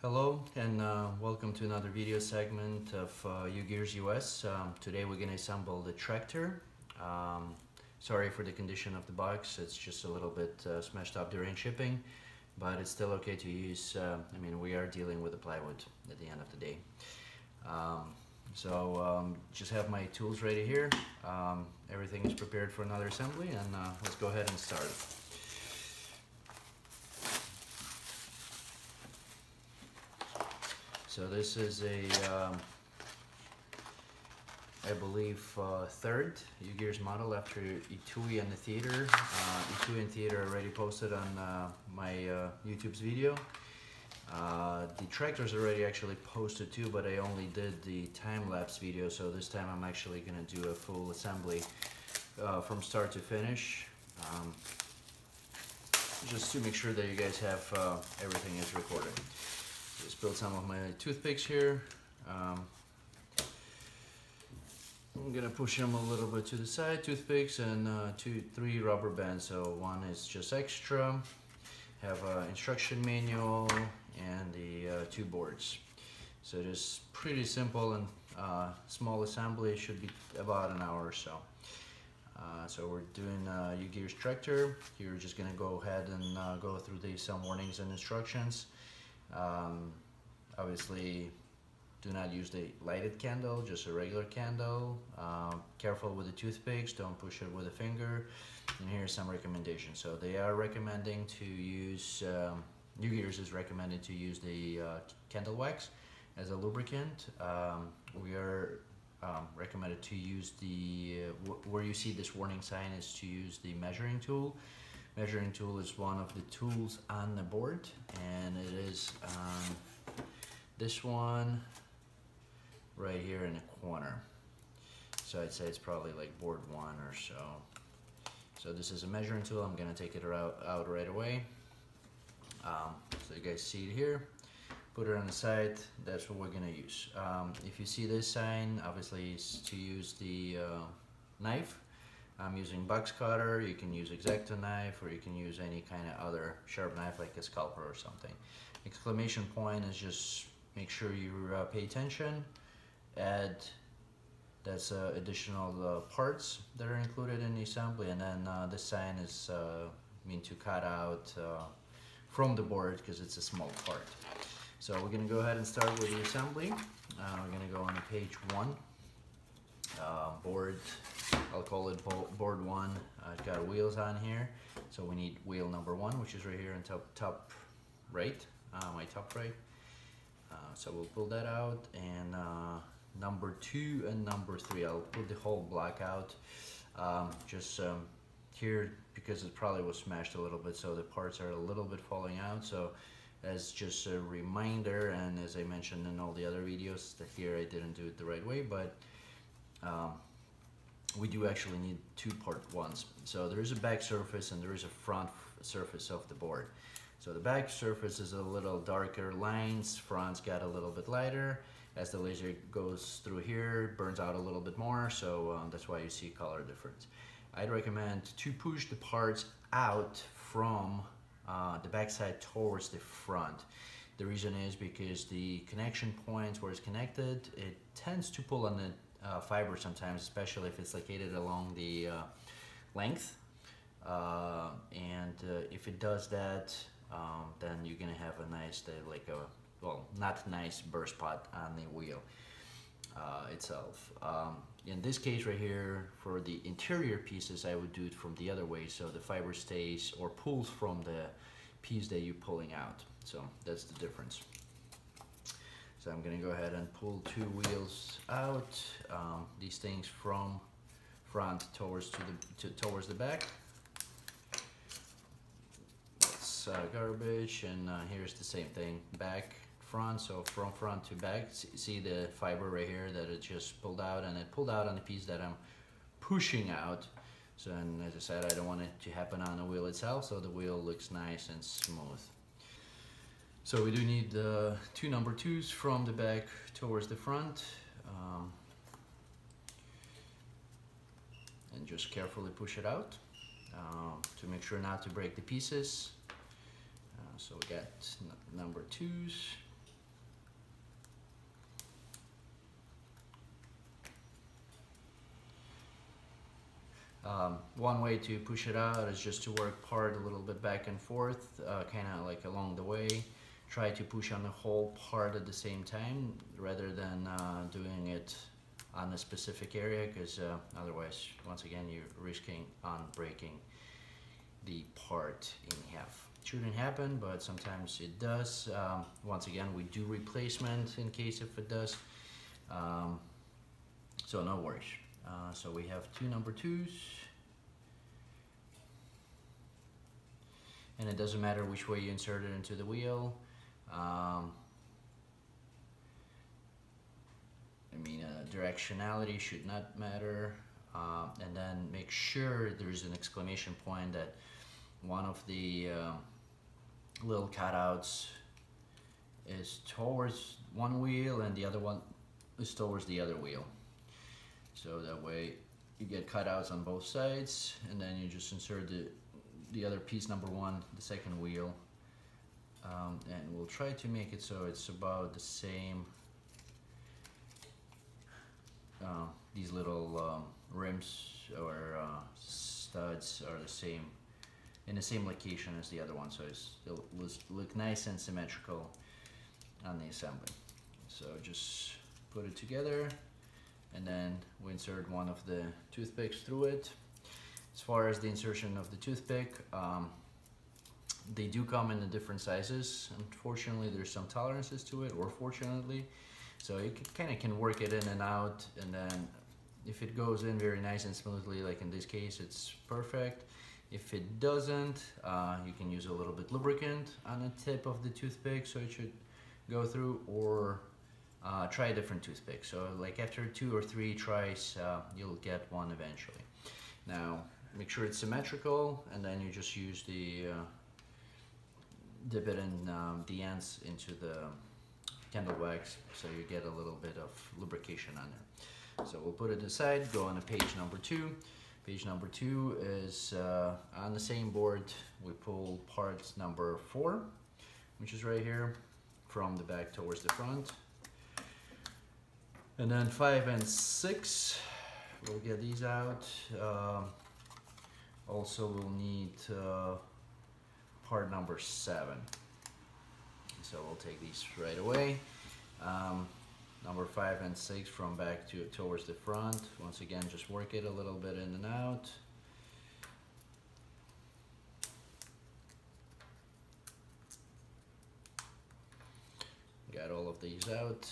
Hello and welcome to another video segment of UGears US. Today we're going to assemble the tractor. Sorry for the condition of the box, it's just a little bit smashed up during shipping, but it's still okay to use. We are dealing with the plywood at the end of the day. Just have my tools ready here. Everything is prepared for another assembly, and let's go ahead and start. So this is I believe, third UGears model after Etui and the Theater. Etui and Theater already posted on my YouTube's video. The tractor's already actually posted too, but I only did the time-lapse video, so this time I'm actually going to do a full assembly from start to finish. Just to make sure that you guys have everything is recorded. Just build some of my toothpicks here. I'm gonna push them a little bit to the side, toothpicks, and 3 rubber bands. So one is just extra. Have an instruction manual and the 2 boards. So just pretty simple and small assembly. Should be about an hour or so. So we're doing UGears tractor. You're just gonna go ahead and go through some warnings and instructions. Obviously, do not use the lighted candle, just a regular candle. Careful with the toothpicks, don't push it with a finger. And here's some recommendations. So they are recommending to use, UGears is recommending to use the candle wax as a lubricant. We are recommended to use where you see this warning sign is to use the measuring tool. Measuring tool is one of the tools on the board, and it is this one right here in the corner. So I'd say it's probably like board 1 or so. So this is a measuring tool. I'm gonna take it out right away. So you guys see it here. Put it on the side. That's what we're gonna use. If you see this sign, obviously it's to use the knife. I'm using box cutter. You can use X-Acto knife, or you can use any kind of other sharp knife like a scalpel or something. Exclamation point is just make sure you pay attention. Add additional parts that are included in the assembly, and then this sign is meant to cut out from the board because it's a small part. So we're going to go ahead and start with the assembly. We're going to go on to page 1. Board, I'll call it board 1. I've got wheels on here, so we need wheel number 1, which is right here in top right, my top right. So we'll pull that out, and number 2 and number 3, I'll pull the whole block out. Here, because it probably was smashed a little bit, so the parts are a little bit falling out. So as just a reminder, and as I mentioned in all the other videos, that here I didn't do it the right way, but we do actually need 2 part 1s. So there is a back surface and there is a front surface of the board. So the back surface is a little darker lines, front's got a little bit lighter. As the laser goes through here, it burns out a little bit more, so that's why you see color difference. I'd recommend to push the parts out from the back side towards the front. The reason is because the connection points where it's connected, it tends to pull on the fiber sometimes, especially if it's located along the length. If it does that, then you're gonna have a nice, not nice burr spot on the wheel itself. In this case right here, for the interior pieces, I would do it from the other way, so the fiber stays or pulls from the piece that you're pulling out. So that's the difference. So I'm gonna go ahead and pull 2 wheels out. These things from front towards the back. That's garbage, and here's the same thing, back, front. So from front to back, see the fiber right here that it just pulled out, and it pulled out on the piece that I'm pushing out. So, and as I said, I don't want it to happen on the wheel itself, so the wheel looks nice and smooth. So we do need 2 number 2s from the back towards the front, and just carefully push it out to make sure not to break the pieces. So we got number 2s. One way to push it out is just to work part a little bit back and forth, kind of like along the way. Try to push on the whole part at the same time rather than doing it on a specific area, because otherwise, once again, you're risking on breaking the part in half. It shouldn't happen, but sometimes it does. Once again, we do replacement in case if it does, so no worries. So we have two number 2s, and it doesn't matter which way you insert it into the wheel. Directionality should not matter, and then make sure there's an exclamation point that one of the little cutouts is towards one wheel and the other one is towards the other wheel. So that way you get cutouts on both sides, and then you just insert the other piece, number 1, the second wheel, and we'll try to make it so it's about the same. These little rims or studs are the same, in the same location as the other one, so it'll look nice and symmetrical on the assembly. So just put it together, and then we insert one of the toothpicks through it. As far as the insertion of the toothpick, they do come in the different sizes. Unfortunately, there's some tolerances to it, or fortunately. So you kind of can work it in and out, and then if it goes in very nice and smoothly, like in this case, it's perfect. If it doesn't, you can use a little bit lubricant on the tip of the toothpick so it should go through, or try a different toothpick. So like after 2 or 3 tries, you'll get one eventually. Now make sure it's symmetrical, and then you just use the dip it in the ends into the candle wax, so you get a little bit of lubrication on there. So we'll put it aside, go on to page number 2. Page number 2 is on the same board. We pull part number 4, which is right here, from the back towards the front. And then 5 and 6, we'll get these out. Also we'll need part number 7. So we'll take these right away. Number 5 and 6 from back towards the front. Once again, just work it a little bit in and out. Got all of these out.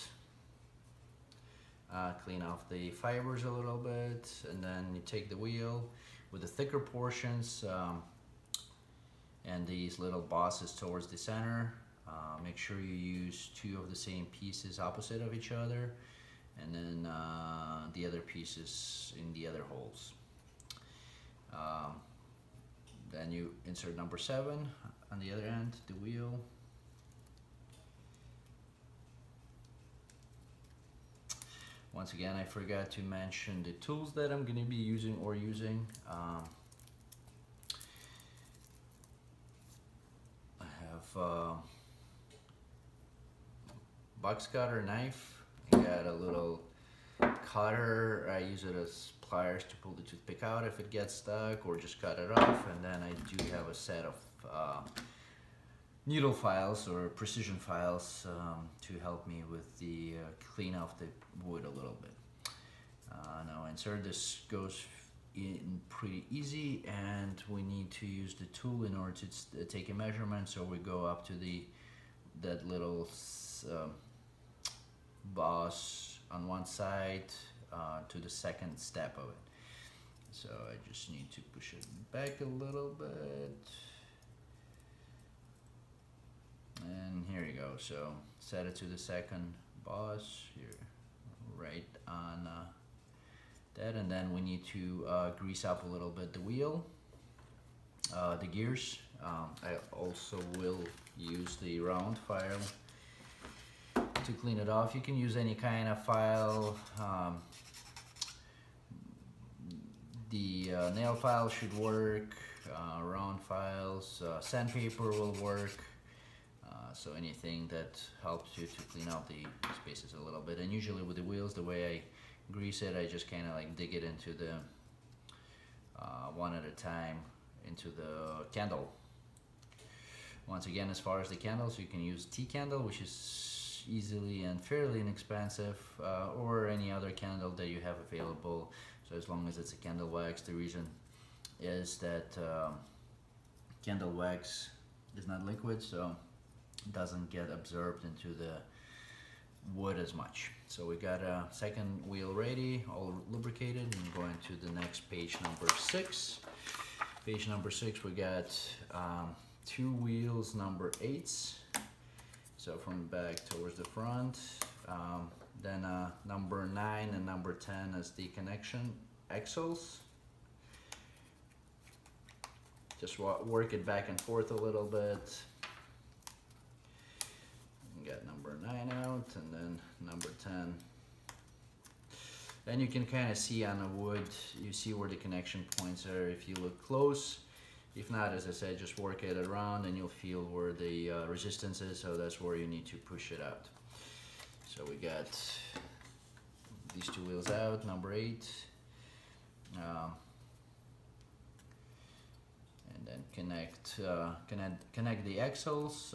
Clean off the fibers a little bit, and then you take the wheel with the thicker portions and these little bosses towards the center. Make sure you use 2 of the same pieces opposite of each other, and then the other pieces in the other holes. Then you insert number 7 on the other end, the wheel. Once again, I forgot to mention the tools that I'm going to be using. I have box cutter knife. I got a little cutter. I use it as pliers to pull the toothpick out if it gets stuck, or just cut it off. And then I do have a set of needle files or precision files to help me with the clean off the wood a little bit. Now insert this goes in pretty easy, and we need to use the tool in order to take a measurement. So we go up to that little boss on one side to the second step of it. So I just need to push it back a little bit. And here you go. So set it to the second boss here, right on that, and then we need to grease up a little bit the wheel, the gears. I also will use the round file to clean it off. You can use any kind of file. The nail file should work. Round files, sandpaper will work. So anything that helps you to clean out the spaces a little bit. And usually with the wheels, the way I grease it, I just kind of like dig it into the one at a time into the candle. Once again, as far as the candles, you can use tea candle, which is easily and fairly inexpensive, or any other candle that you have available. So as long as it's a candle wax, the reason is that candle wax is not liquid, so it doesn't get absorbed into the wood as much. So we got a second wheel ready, all lubricated, and going to the next page, number 6. Page number 6, we got 2 wheels, number 8s. So from the back towards the front. Then number 9 and number 10 as the connection axles. Just work it back and forth a little bit. Got number 9 out, and then number 10. And you can kind of see on the wood, you see where the connection points are if you look close. If not, as I said, just work it around and you'll feel where the resistance is, so that's where you need to push it out. So we got these 2 wheels out, number 8. And then connect the axles.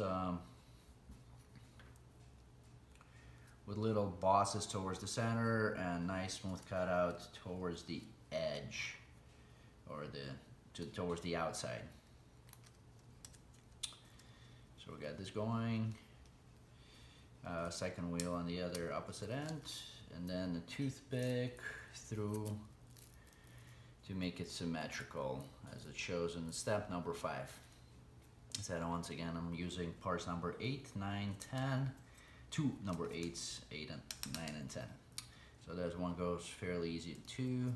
With little bosses towards the center and nice smooth cutout towards the edge, or towards the outside. So we got this going. Second wheel on the other opposite end, and then the toothpick through to make it symmetrical, as it shows in step number 5. So once again, I'm using parts number 8, 9, 10. 2 number 8s, 8 and 9 and 10. So that one goes fairly easy too.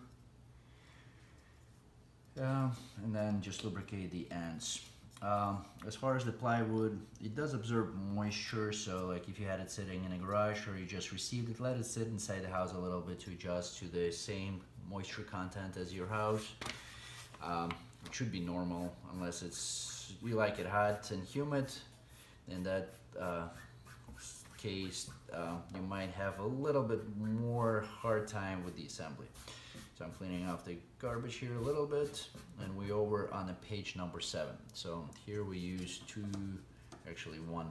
And then just lubricate the ends. As far as the plywood, it does absorb moisture, so like if you had it sitting in a garage or you just received it, let it sit inside the house a little bit to adjust to the same moisture content as your house. It should be normal, unless you like it hot and humid, and that case you might have a little bit more hard time with the assembly. So I'm cleaning off the garbage here a little bit, and we over on the page number 7. So here we use 2, actually 1.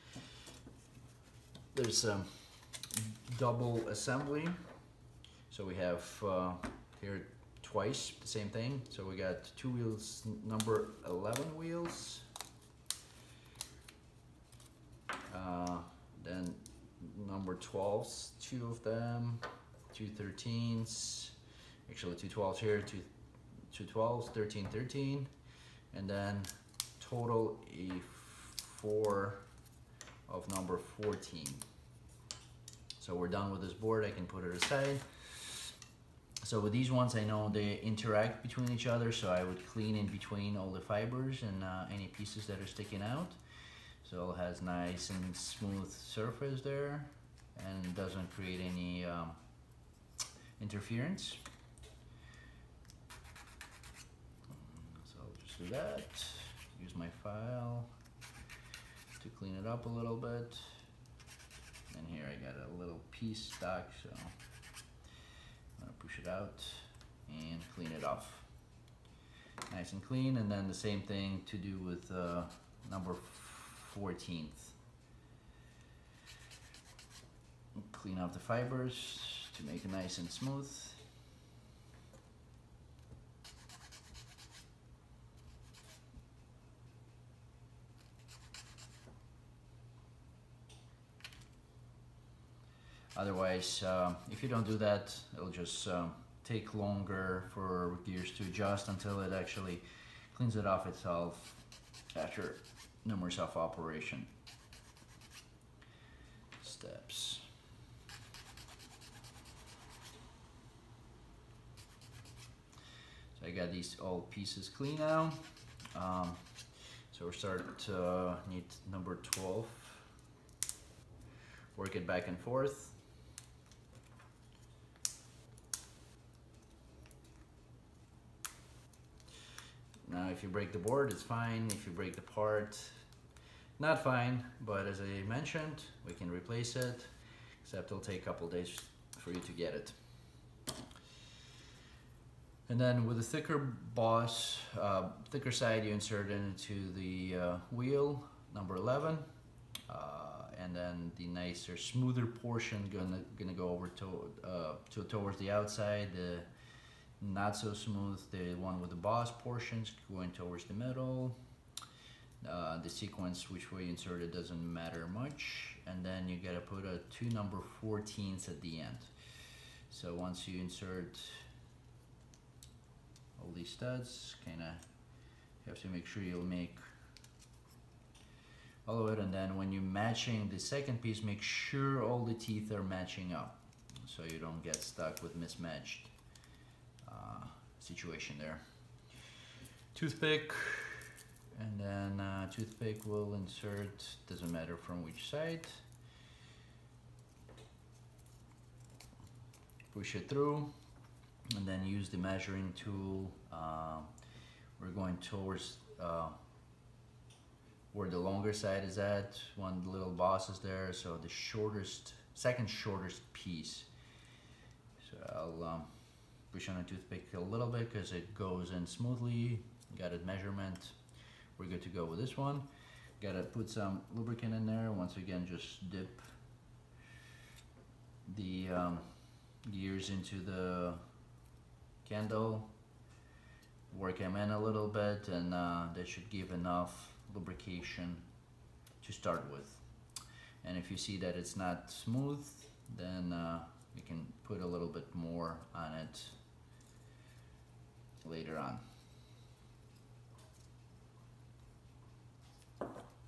There's a double assembly. So we have here twice the same thing. So we got 2 wheels, number 11 wheels. Then number 12s, 2 of them, 2 13s, actually 2 12s here, 2 12s, 13, 13, and then total a 4 of number 14. So we're done with this board, I can put it aside. So with these ones, I know they interact between each other, so I would clean in between all the fibers and any pieces that are sticking out. So it has nice and smooth surface there, and doesn't create any interference. So I'll just do that. Use my file to clean it up a little bit. And here I got a little piece stuck, so I'm gonna push it out and clean it off. Nice and clean, and then the same thing to do with number 14th. Clean out the fibers to make it nice and smooth. Otherwise, if you don't do that, it'll just take longer for gears to adjust until it actually cleans it off itself after numerous of operation steps. So I got these all pieces clean now. So we're starting to need number 12. Work it back and forth. Now if you break the board, it's fine. If you break the part, not fine, but as I mentioned, we can replace it, except it'll take a couple days for you to get it. And then with the thicker boss, thicker side, you insert it into the wheel, number 11. And then the nicer, smoother portion gonna go over towards the outside. The not so smooth, the one with the boss portions going towards the middle. The sequence, which way you insert it, doesn't matter much. And then you gotta put two number 14s at the end. So once you insert all these studs, kinda have to make sure you'll make all of it, and then when you're matching the second piece, make sure all the teeth are matching up so you don't get stuck with mismatched situation there. Toothpick, and then toothpick will insert, doesn't matter from which side. Push it through, and then use the measuring tool. We're going towards where the longer side is at, one little boss is there, so the shortest, second shortest piece. So I'll push on a toothpick a little bit because it goes in smoothly. Got a measurement. We're good to go with this one. Gotta put some lubricant in there. Once again, just dip the gears into the candle, work them in a little bit, and that should give enough lubrication to start with. And if you see that it's not smooth, then you can put a little bit more on it later on. I'm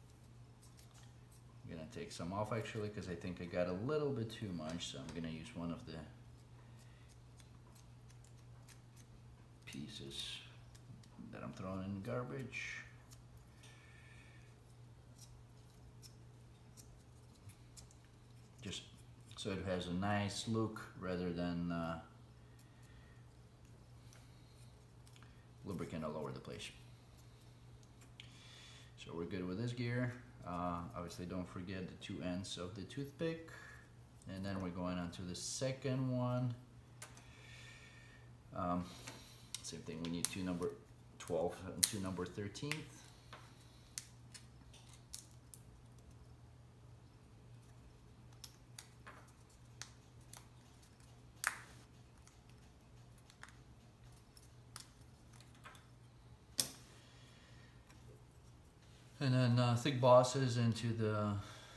gonna take some off actually because I think I got a little bit too much, so I'm gonna use one of the pieces that I'm throwing in garbage. Just so it has a nice look rather than lubricant all over the place. So we're good with this gear. Obviously don't forget the two ends of the toothpick. And then we're going on to the second one. Same thing, we need two number 12 and two number 13th. And then thick bosses into the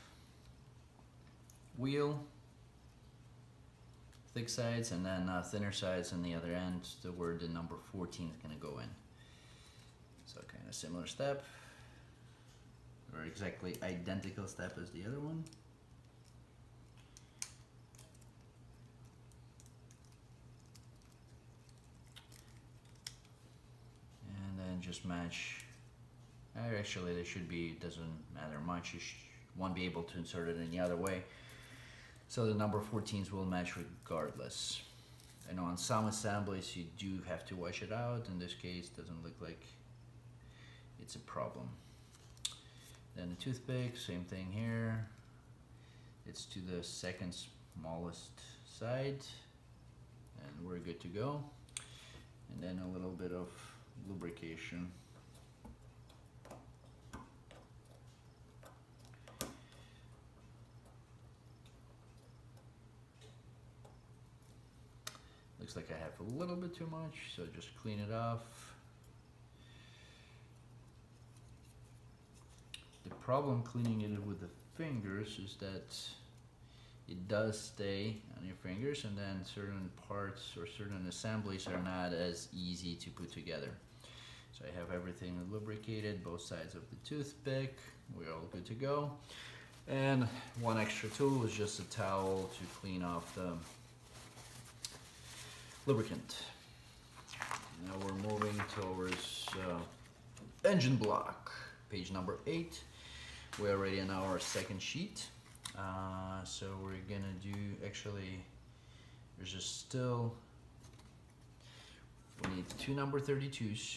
wheel, thick sides, and then thinner sides on the other end to where the number 14 is going to go in. So kind of similar step, or exactly identical step as the other one. And then just match. Actually, they should be, doesn't matter much. You won't be able to insert it any other way. So the number 14s will match regardless. I know on some assemblies you do have to wash it out. In this case, doesn't look like it's a problem. Then the toothpick, same thing here. It's to the second smallest side, and we're good to go. And then a little bit of lubrication. Looks like I have a little bit too much, so just clean it off. The problem cleaning it with the fingers is that it does stay on your fingers, and then certain parts or certain assemblies are not as easy to put together. So I have everything lubricated, both sides of the toothpick. We're all good to go. And one extra tool is just a towel to clean off the lubricant. Now we're moving towards engine block, page number 8. We're already on our second sheet. So we're gonna do, actually, there's just still, we need two number 32s.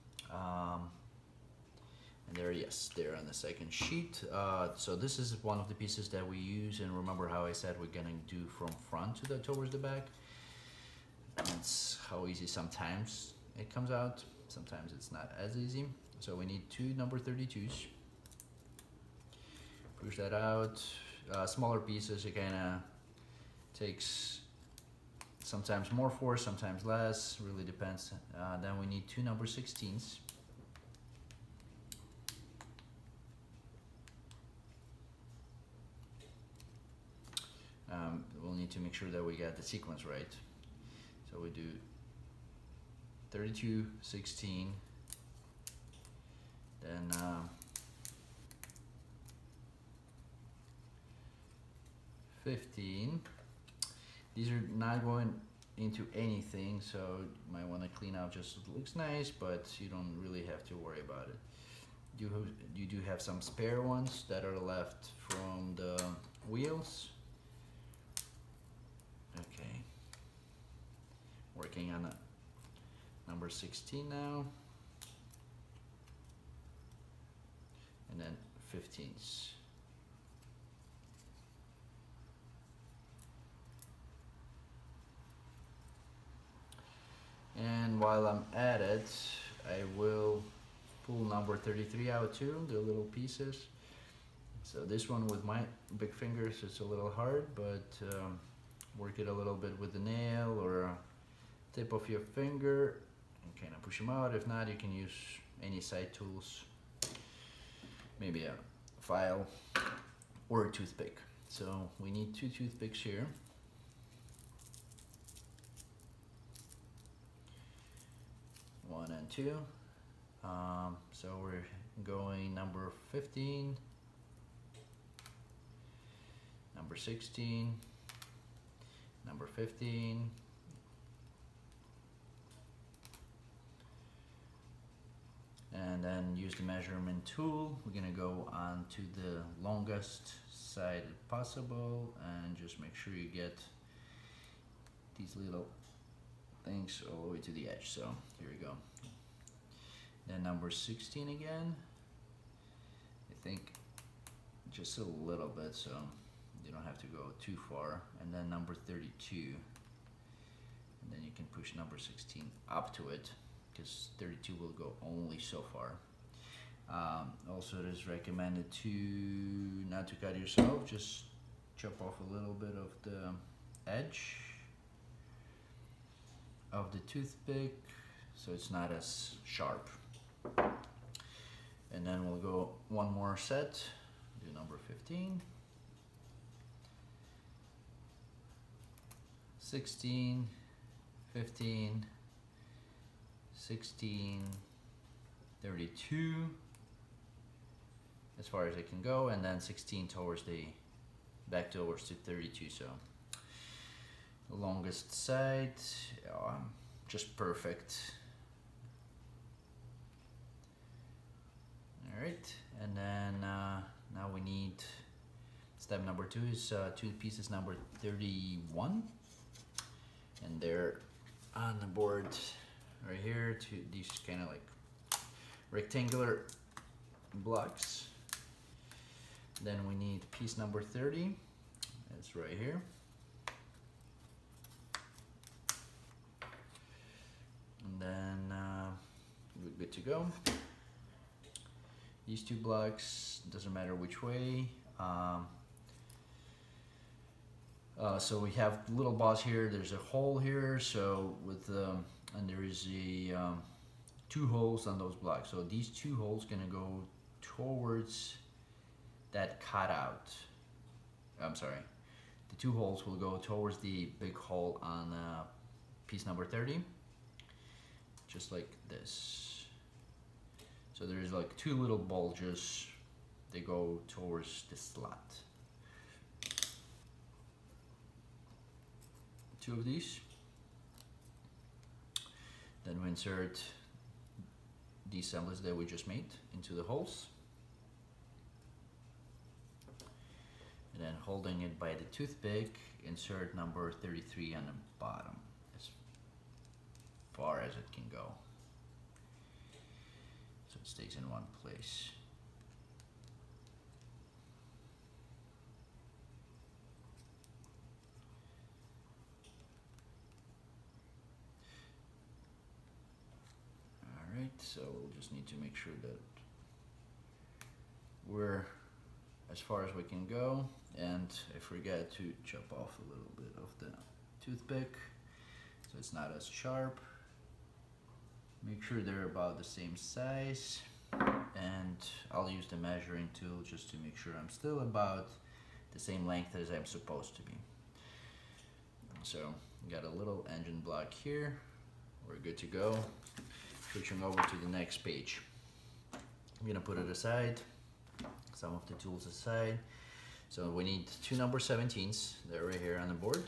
And there, yes, they're on the second sheet. So this is one of the pieces that we use, and remember how I said we're gonna do from front to towards the back. That's how easy sometimes it comes out. Sometimes it's not as easy. So we need two number 32s. Push that out. Smaller pieces, it kind of takes sometimes more force, sometimes less, really depends. Then we need two number 16s. We'll need to make sure that we get the sequence right. So we do 32, 16, then 15. These are not going into anything, so you might want to clean out just so it looks nice, but you don't really have to worry about it. You do have some spare ones that are left from the wheels. Okay. Working on number 16 now. And then 15s. And while I'm at it, I will pull number 33 out too, the little pieces. So this one with my big fingers, it's a little hard, but work it a little bit with the nail or a tip of your finger and kind of push them out. If not, you can use any side tools, maybe a file or a toothpick. So we need two toothpicks here. One and two. So we're going number 15, number 16, number 15, and then use the measurement tool. We're gonna go on to the longest side possible and just make sure you get these little things all the way to the edge. So here we go. Then number 16 again. I think just a little bit, so you don't have to go too far. And then number 32. And then you can push number 16 up to it, because 32 will go only so far. Also, it is recommended to not to cut yourself, just chop off a little bit of the edge of the toothpick so it's not as sharp. And then we'll go one more set, do number 15, 16, 15, 16, 32, as far as it can go, and then 16 towards the back towards to 32. So the longest side, just perfect. All right, and then now we need step number 2 is two pieces number 31, and they're on the board right here. These kind of like rectangular blocks. Then we need piece number 30. It's right here. And then we're good to go. These two blocks, doesn't matter which way. So we have little boss here. There's a hole here. So with and there is a two holes on those blocks. So these two holes gonna go towards that cutout. I'm sorry. The two holes will go towards the big hole on piece number 30, just like this. So there's like two little bulges. They go towards the slot. Two of these. Then we insert the assemblies that we just made into the holes. And then holding it by the toothpick, insert number 33 on the bottom as far as it can go. So it stays in one place. so we'll just need to make sure that we're as far as we can go, and I forget to chop off a little bit of the toothpick so it's not as sharp. Make sure they're about the same size, and I'll use the measuring tool just to make sure I'm still about the same length as I'm supposed to be. So got a little engine block here, we're good to go. Switching over to the next page. I'm gonna put it aside, some of the tools aside. So we need two number 17s, they're right here on the board.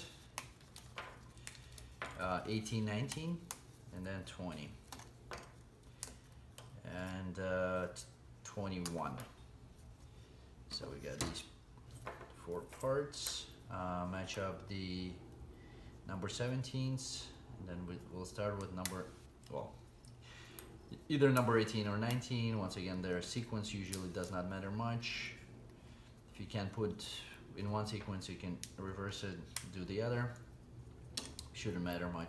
18, 19, and then 20. And 21. So we got these 4 parts. Match up the number 17s, and then we'll start with either number 18 or 19. Once again, their sequence usually does not matter much. If you can't put in one sequence, you can reverse it, do the other. Shouldn't matter much.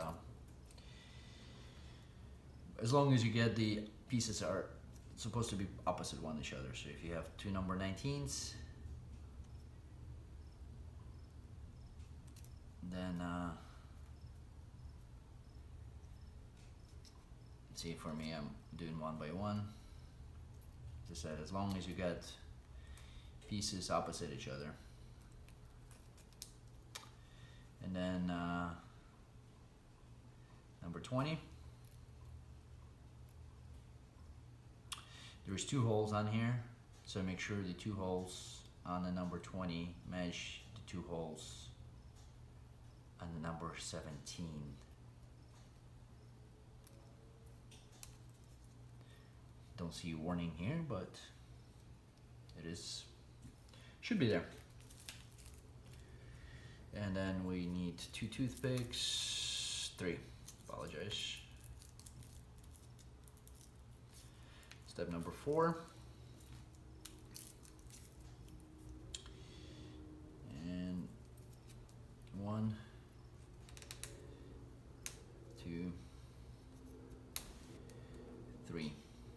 As long as you get the pieces are supposed to be opposite one each other. So if you have two number 19s, then see, for me, I'm doing one by one. As I said, as long as you get pieces opposite each other. And then number 20. There's 2 holes on here, so make sure the 2 holes on the number 20 match the 2 holes on the number 17. Don't see a warning here, but it should be there. And then we need 2 toothpicks, 3, apologize. Step number 4. And 1, 2, 3.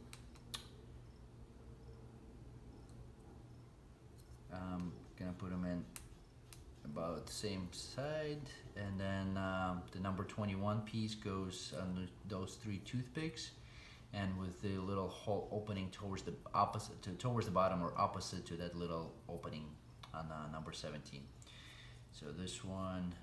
I'm gonna put them in about the same side, and then the number 21 piece goes on those 3 toothpicks, and with the little hole opening towards the towards the bottom, or opposite to that little opening on number 17. So this one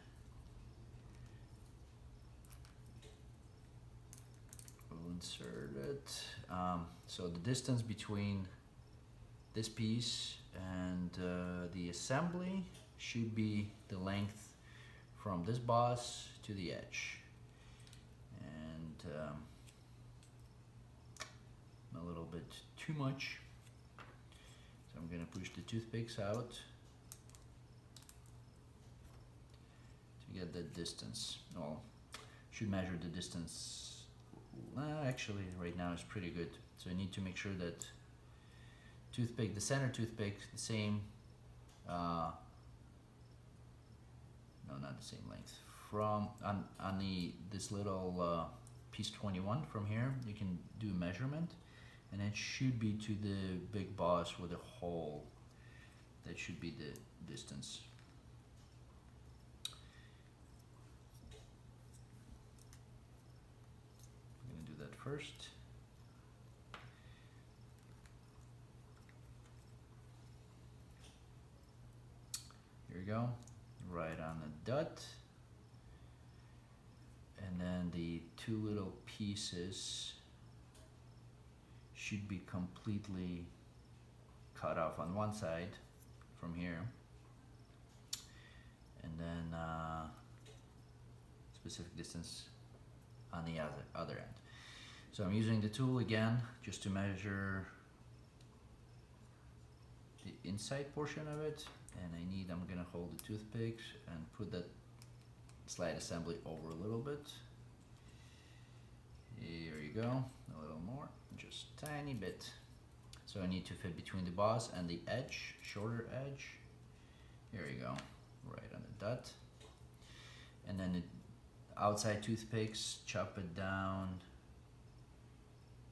we'll insert it. So the distance between this piece and the assembly should be the length from this boss to the edge. And a little bit too much, so I'm gonna push the toothpicks out to get that distance. Well, should measure the distance. Actually, right now is pretty good. So I need to make sure that the center toothpick, the same. No, not the same length. From on this little piece 21 from here, you can do measurement, and it should be to the big boss with a hole. That should be the distance. I'm gonna do that first. Here we go, right on the dot. And then the 2 little pieces should be completely cut off on one side from here, and then specific distance on the other end. So I'm using the tool again just to measure the inside portion of it, and I'm gonna hold the toothpicks and put that slide assembly over a little bit. Here you go, a little more, just tiny bit. So I need to fit between the boss and the edge, shorter edge. Here you go, right on the dot. And then the outside toothpicks, chop it down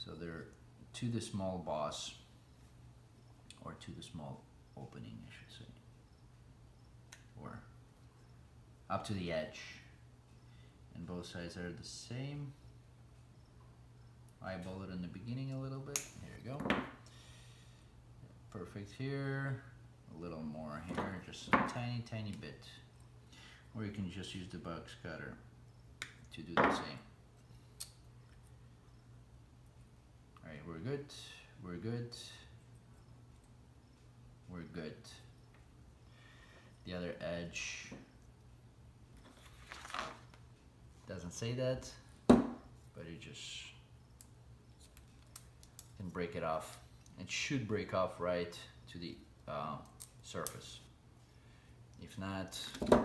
So they're to the small boss, or to the small opening, I should say, or up to the edge, and both sides are the same. Eyeball it in the beginning a little bit. Here you go. Perfect here. A little more here, just a tiny bit. Or you can just use the box cutter to do the same. Alright, we're good. We're good. We're good. The other edge doesn't say that, but it just can break it off. It should break off right to the surface. If not,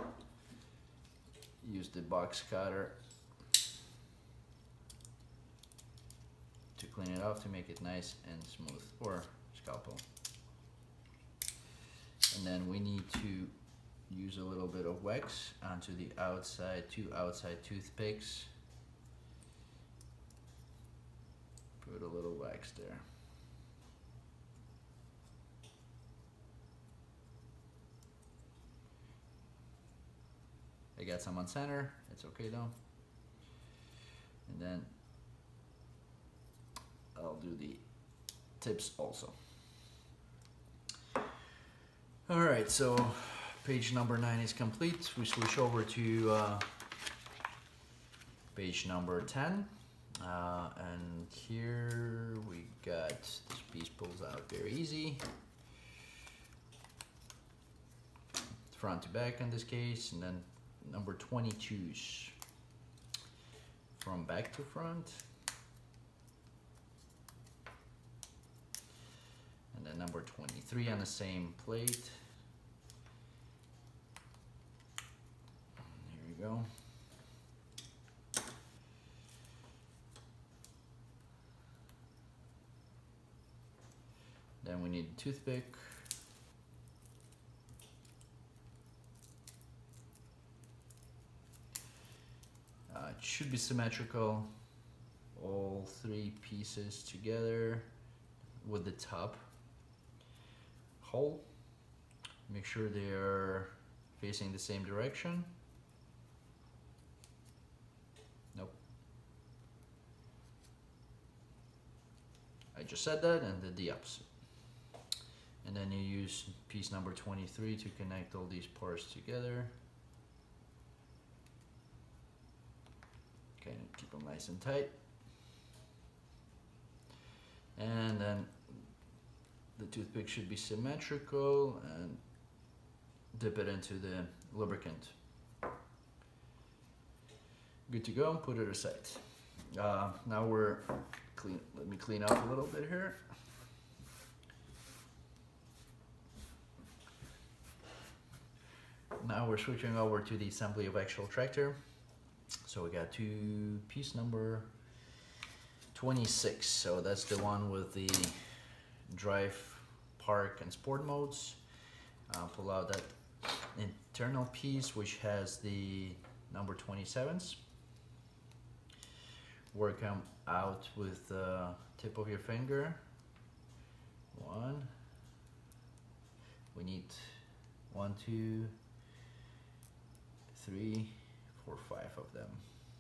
use the box cutter to clean it off to make it nice and smooth, or scalpel. And then we need to use a little bit of wax onto the outside, two outside toothpicks. Put a little wax there. I got some on center, it's okay though. And then I'll do the tips also. Alright, so page number 9 is complete. We switch over to page number 10. And here we got, this piece pulls out very easy. Front to back in this case, and then number 22s from back to front. And then number 23 on the same plate. Here we go. Then we need a toothpick. It should be symmetrical, all 3 pieces together with the top hole. Make sure they are facing the same direction. Nope. I just said that and did the opposite. And then you use piece number 23 to connect all these parts together. Okay, keep them nice and tight. And then the toothpick should be symmetrical, and dip it into the lubricant. Good to go, put it aside. Now we're clean. Let me clean up a little bit here. Now we're switching over to the assembly of actual tractor. So we got to piece number 26. So that's the one with the drive, park, and sport modes. Pull out that internal piece which has the number 27s. Work them out with the tip of your finger. 1. We need 1, 2, 3, 4, 5 of them,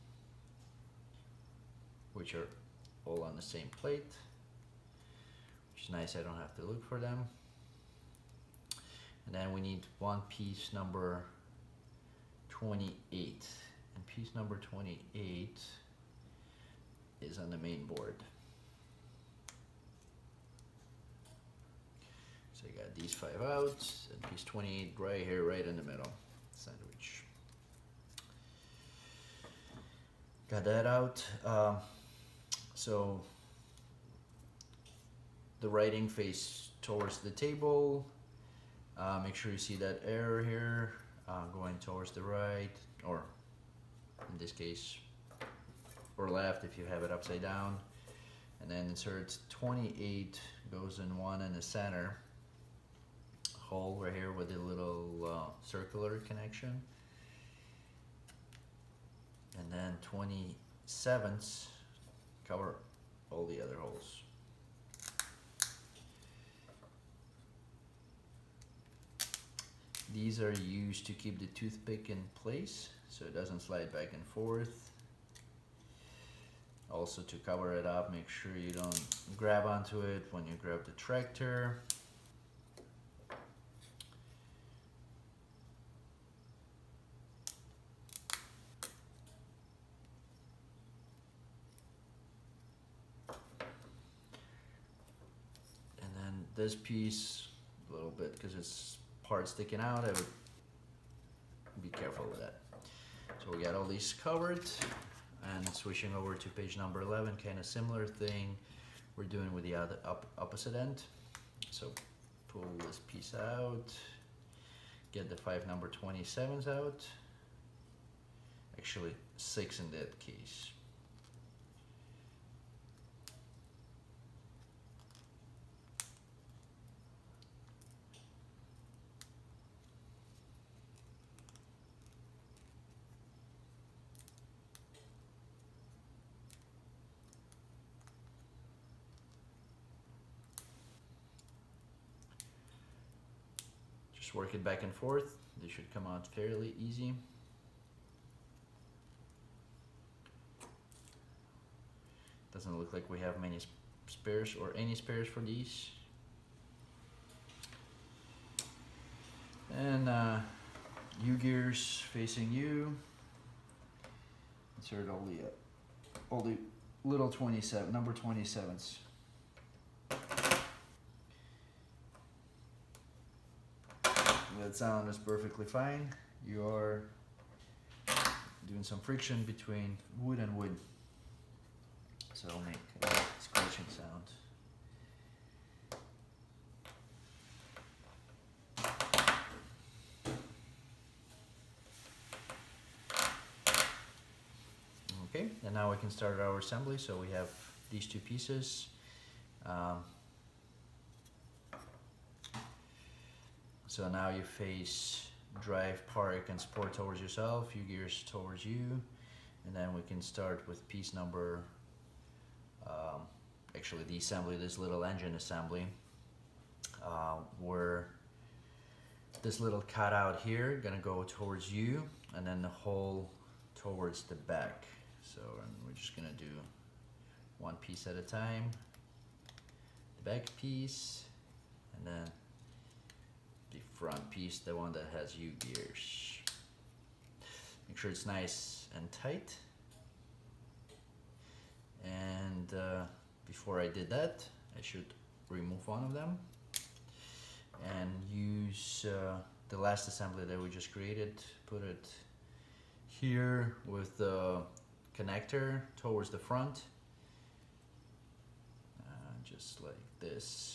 which are all on the same plate, which is nice. I don't have to look for them. And then we need one piece number 28, and piece number 28 is on the main board. So you got these 5 out, and piece 28 right here, right in the middle, sandwich. Got that out. So the writing face towards the table. Make sure you see that arrow here going towards the right, or in this case, or left if you have it upside down. And then insert 28, goes in one in the center hole right here with a little circular connection. And then 27s cover all the other holes. These are used to keep the toothpick in place so it doesn't slide back and forth. Also to cover it up, make sure you don't grab onto it when you grab the tractor. And then this piece, a little bit, because it's part sticking out, I would be careful with that. So we got all these covered, and switching over to page number 11, kind of similar thing we're doing with the other opposite end. So pull this piece out, get the 5 number 27s out, actually 6 in that case. Just work it back and forth. They should come out fairly easy. Doesn't look like we have many spares or any spares for these. And U-gears facing you. Insert all the little 27 number 27s. That sound is perfectly fine. You are doing some friction between wood and wood, so it'll make a scratching sound. Okay, and now we can start our assembly. So we have these two pieces. So now you face drive, park, and sport towards yourself, U-gears towards you, and then we can start with piece number, actually the assembly, this little engine assembly, where this little cutout here gonna go towards you, and then the hole towards the back. So we're just gonna do one piece at a time, the back piece, and then the front piece, the one that has U-gears. Make sure it's nice and tight. And before I did that, I should remove one of them and use the last assembly that we just created, put it here with the connector towards the front, just like this.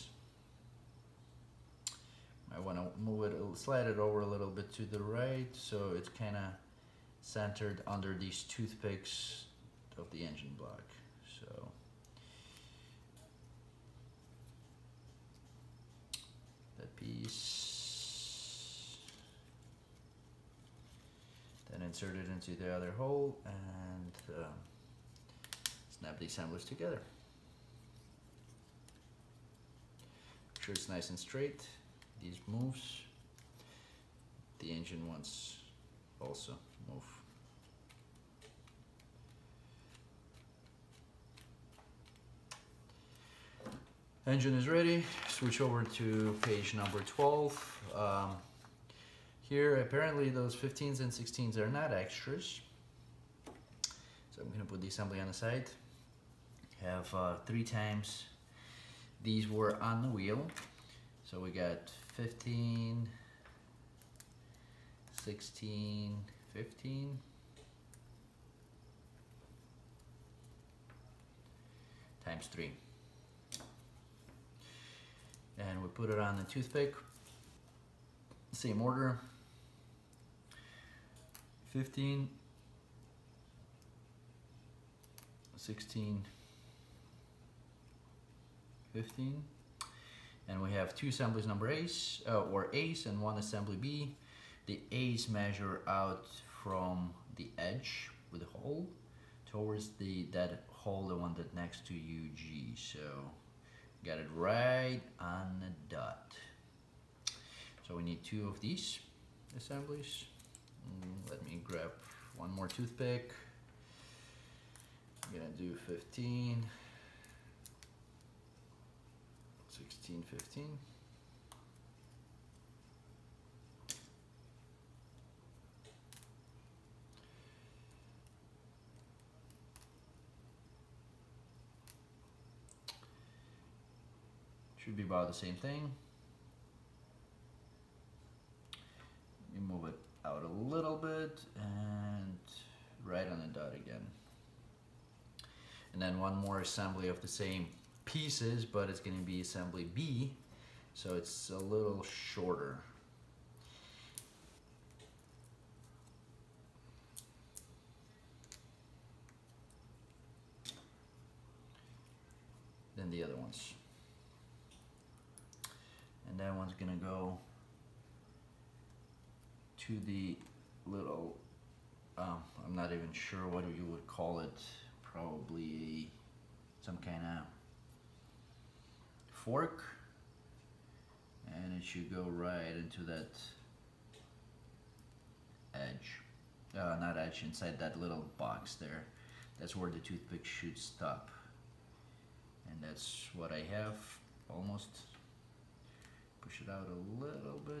I want to move it, slide it over a little bit to the right so it's kind of centered under these toothpicks of the engine block. So that piece, then insert it into the other hole and snap the assemblies together. Make sure it's nice and straight. These moves, the engine ones also move. Engine is ready. Switch over to page number 12. Here apparently those 15s and 16s are not extras, so I'm going to put the assembly on the side. Have 3 times these were on the wheel. So we got 15, 16, 15. Times 3. And we put it on the toothpick. Same order. 15, 16, 15. And we have 2 assemblies number A's, or A's, and 1 assembly B. The A's measure out from the edge with the hole towards that hole, the one that next to UG. So got it right on the dot. So we need 2 of these assemblies. Let me grab one more toothpick. I'm gonna do 15, 16, 15. Should be about the same thing. You move it out a little bit and right on the dot again. And then one more assembly of the same pieces, but it's going to be assembly B, so it's a little shorter. Than the other ones. And that one's gonna go to the little, I'm not even sure what you would call it, probably some kind of fork, and it should go right into that edge, not edge, inside that little box there. That's where the toothpick should stop, and that's what I have. Almost. Push it out a little bit,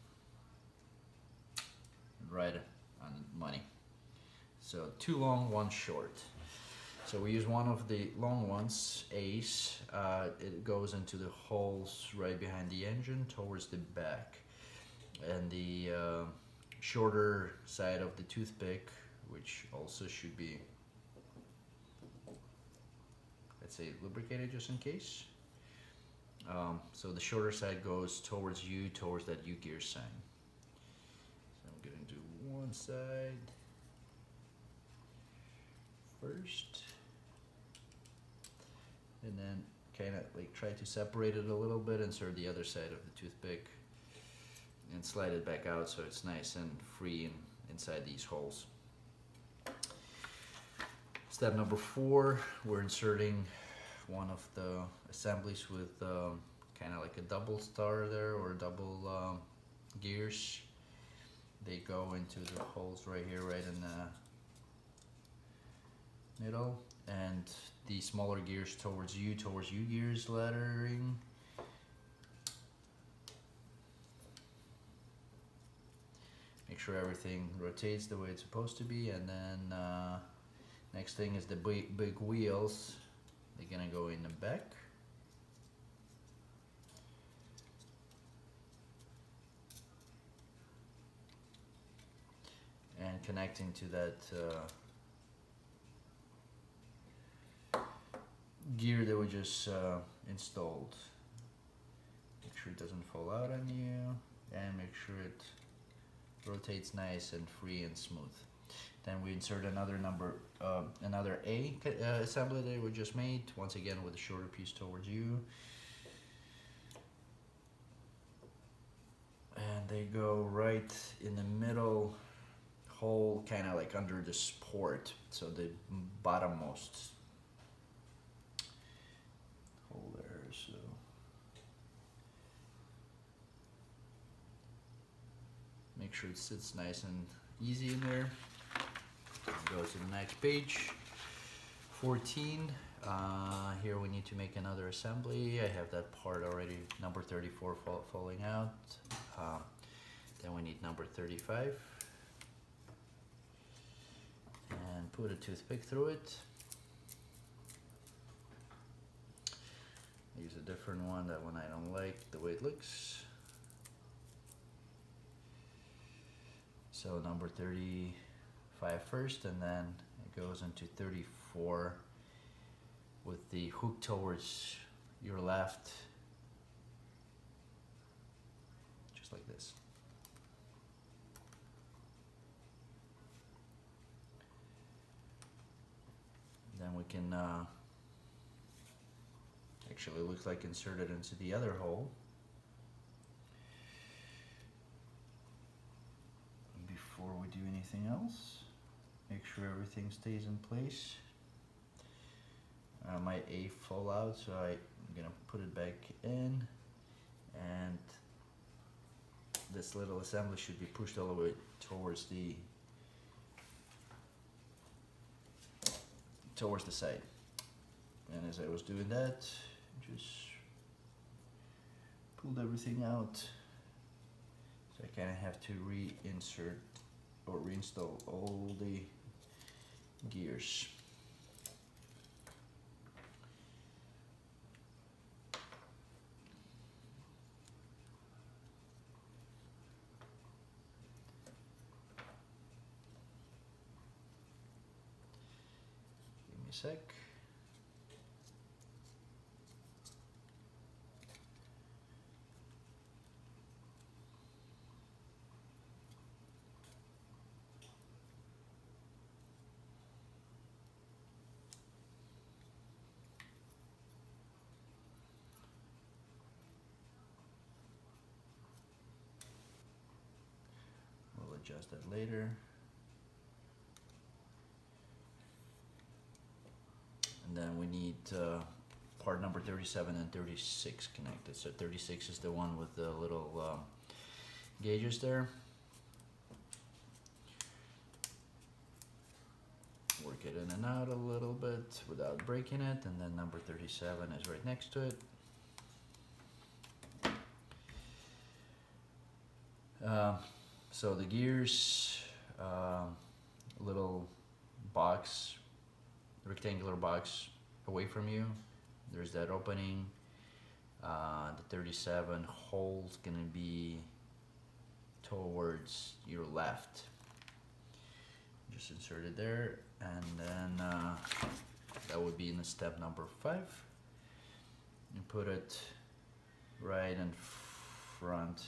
right on the money. So 2 long, 1 short. So we use one of the long ones, Ace. It goes into the holes right behind the engine towards the back. And the shorter side of the toothpick, which also should be, let's say, lubricated just in case. So the shorter side goes towards you, towards that U gear sign. So I'm gonna do one side first, and then kind of like try to separate it a little bit, insert the other side of the toothpick, and slide it back out so it's nice and free inside these holes. Step number 4, we're inserting one of the assemblies with kind of like a double star there, or double gears. They go into the holes right here, right in the middle, and the smaller gears towards U gears lettering. Make sure everything rotates the way it's supposed to be, and then next thing is the big wheels. They're gonna go in the back. And connecting to that gear that we just installed. Make sure it doesn't fall out on you, and make sure it rotates nice and free and smooth. Then we insert another A assembly that we just made, once again with a shorter piece towards you. And they go right in the middle hole, kind of like under the support, so the bottommost hole there. So make sure it sits nice and easy in there. Go to the next page, 14. Here we need to make another assembly. I have that part already, number 34 falling out. Then we need number 35. And put a toothpick through it. Use a different one, that one I don't like the way it looks. So number 35 first, and then it goes into 34 with the hook towards your left, just like this. Then we can actually, looks like insert it into the other hole. Before we do anything else, make sure everything stays in place. my A fall out, so I'm gonna put it back in, and this little assembly should be pushed all the way towards the side. And as I was doing that, just pulled everything out. So I kind of have to reinsert or reinstall all the gears. Give me a sec. We'll adjust that later. And then we need part number 37 and 36 connected. So 36 is the one with the little gauges there. Work it in and out a little bit without breaking it, and then number 37 is right next to it. So the gears, little box, rectangular box away from you, there's that opening. The 37 hole's gonna be towards your left. Just insert it there, and then that would be in the step number 5. You put it right in front,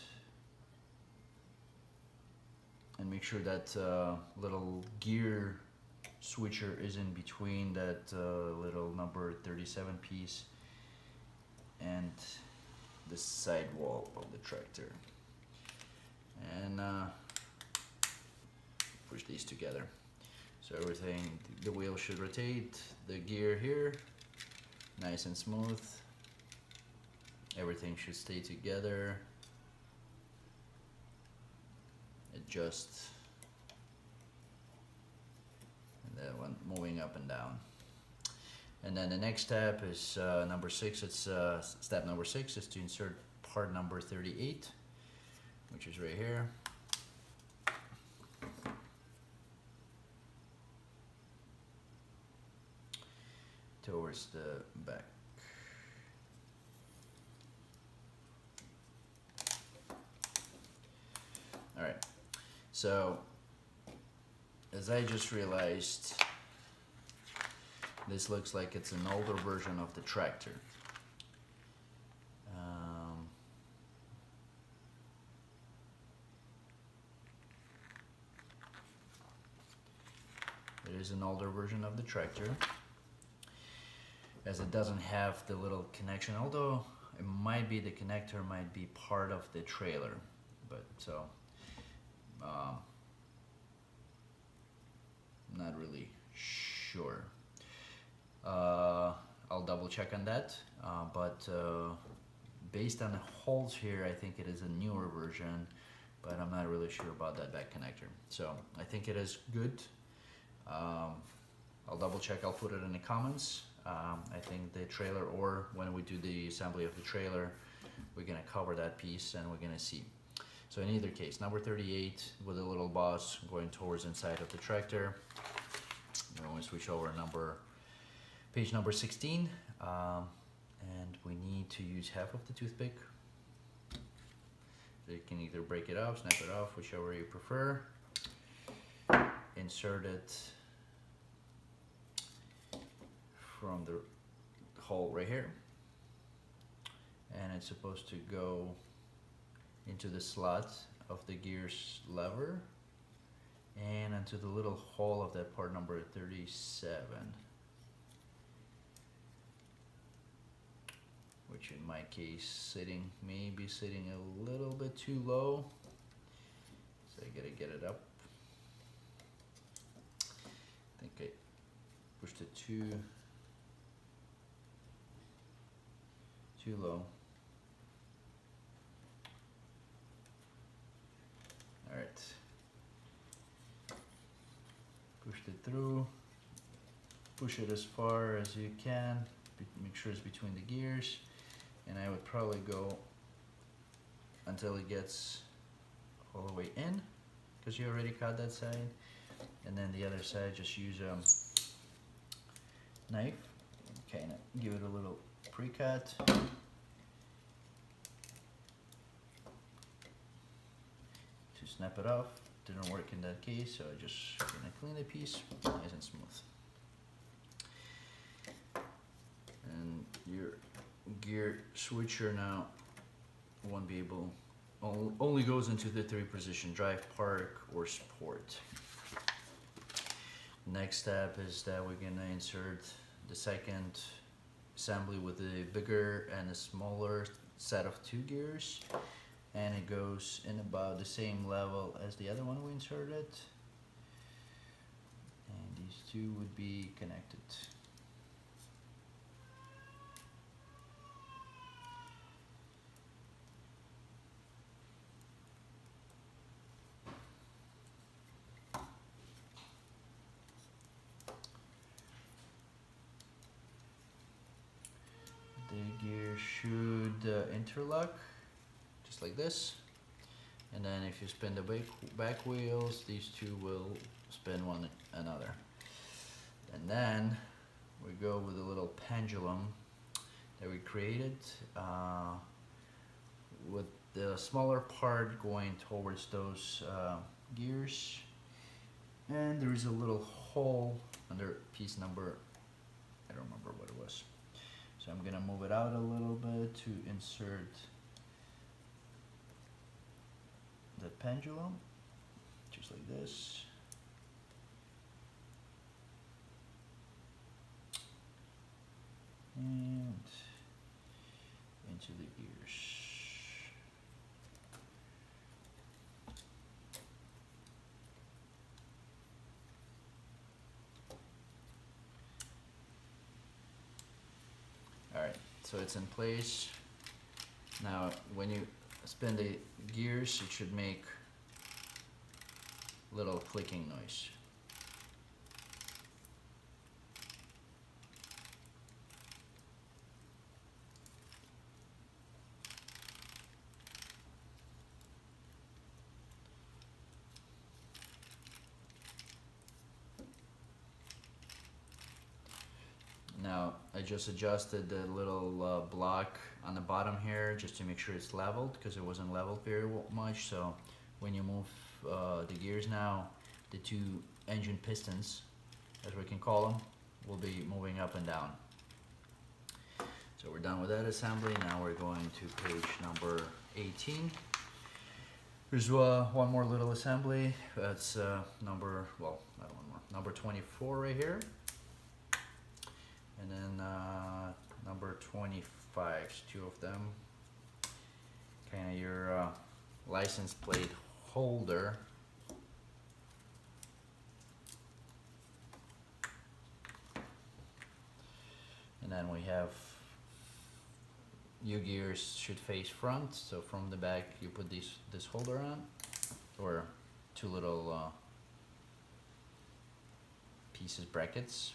and make sure that little gear switcher is in between that little number 37 piece and the side wall of the tractor, and push these together. So everything, the wheel should rotate, the gear here, nice and smooth. Everything should stay together. Adjust. And that one moving up and down. And then the next step is number 6. It's step number 6 is to insert part number 38, which is right here. Towards the back. All right, so as I just realized, this looks like it's an older version of the tractor. It is an older version of the tractor, as it doesn't have the little connection, although it might be, the connector might be part of the trailer, but so not really sure. I'll double check on that, but based on the holes here, I think it is a newer version, but I'm not really sure about that back connector. So I think it is good. I'll double check, I'll put it in the comments. I think the trailer, or when we do the assembly of the trailer, we're gonna cover that piece and we're gonna see. So in either case, number 38 with a little boss going towards inside of the tractor. We're going to switch over page number 16, and we need to use half of the toothpick. So you can either break it off, snap it off, whichever you prefer. Insert it from the hole right here, and it's supposed to go into the slot of the gears lever and into the little hole of that part number 37, which in my case maybe sitting a little bit too low, so I gotta get it up. I think I pushed it too too low. All right. Pushed it through. Push it as far as you can. Make sure it's between the gears. And I would probably go until it gets all the way in, because you already cut that side. And then the other side, just use a knife, kind of give it a little pre-cut. To snap it off. Didn't work in that case, so I just gonna clean the piece, nice and smooth. And your gear switcher now won't be able, only goes into the 3 position, drive, park, or sport. Next step is that we're gonna insert the second assembly with a bigger and a smaller set of 2 gears, and it goes in about the same level as the other one we inserted, and these 2 would be connected. The gear should interlock just like this, and then if you spin the back wheels, these 2 will spin one another. And then we go with a little pendulum that we created, with the smaller part going towards those gears, and there is a little hole under piece number, I don't remember what it was. So I'm gonna move it out a little bit to insert the pendulum, just like this. And into the gears. Alright, so it's in place. Now when you spin the gears, it should make little clicking noise. Now I just adjusted the little block on the bottom here just to make sure it's leveled, because it wasn't leveled very much. So when you move the gears now, the 2 engine pistons, as we can call them, will be moving up and down. So we're done with that assembly. Now we're going to page number 18. There's one more little assembly. That's number 24 right here. And then number 25, 2 of them. Kind of your license plate holder. And then we have, your gears should face front, so from the back you put this holder on, or 2 little pieces, brackets.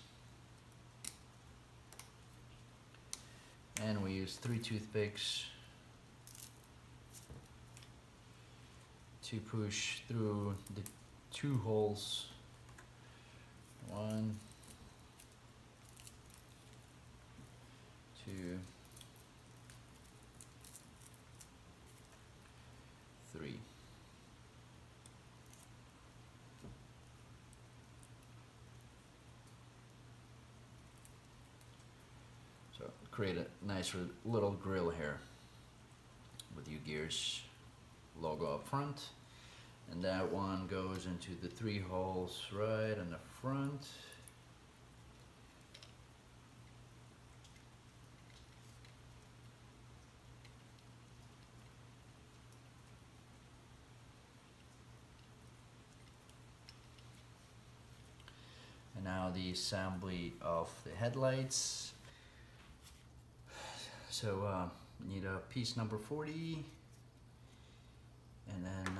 And we use 3 toothpicks to push through the 2 holes. 1, 2, 3. So create a nice little grill here with your gears logo up front, and that one goes into the 3 holes right in the front. And now the assembly of the headlights. So need a piece number 40, and then